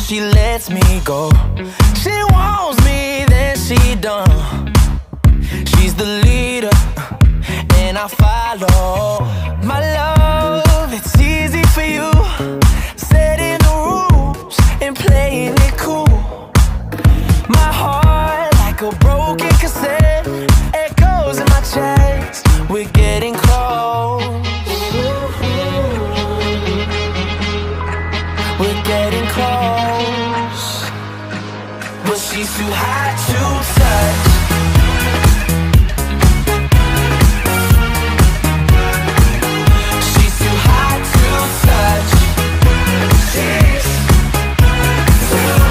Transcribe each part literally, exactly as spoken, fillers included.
she lets me go. She wants me, then she done. She's the leader, and I follow. My love, it's easy for you, setting the rules and playing it cool. My heart, like a broken cassette, echoes in my chest. We're getting close. We're getting close, but she's too hot to touch. She's too hot to touch. She's too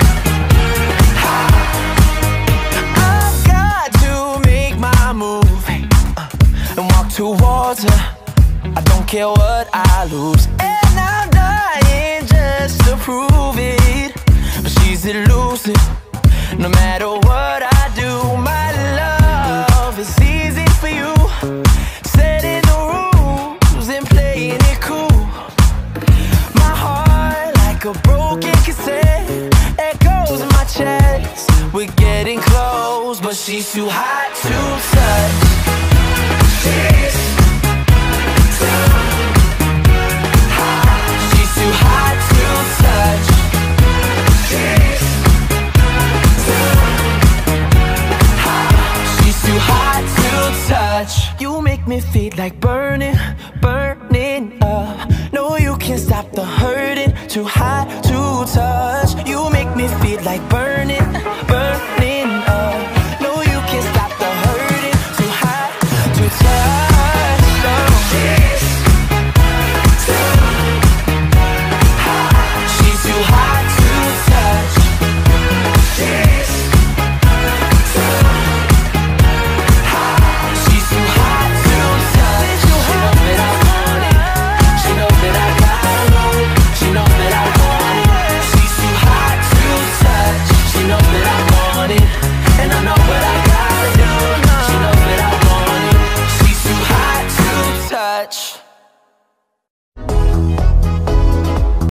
hot. I've got to make my move uh, and walk towards her. I don't care what I lose, and I'm dying just to prove it. But she's elusive, no matter what I do. My love is easy for you, setting the rules and playing it cool. My heart, like a broken cassette, echoes in my chest. We're getting close, but she's too hot to touch. She's too hot. She's too hot to touch. She's too hot. She's too hot to touch. You make me feel like burning, burning up. No, you can't stop the hurting. Too hot to touch. You make me feel like burning.